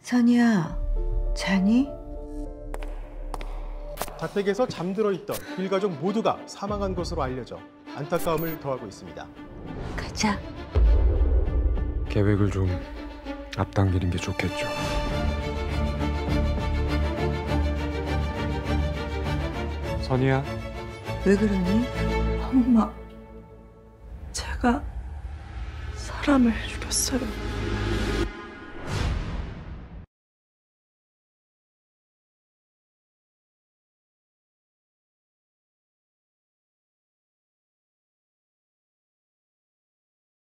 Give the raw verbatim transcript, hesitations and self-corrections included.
선이야, 자니? 자택에서 잠들어 있던 일가족 모두가 사망한 것으로 알려져 안타까움을 더하고 있습니다. 가자. 계획을 좀 앞당기는 게 좋겠죠. 선이야. 왜 그러니? 엄마, 제가 사람을 죽였어요.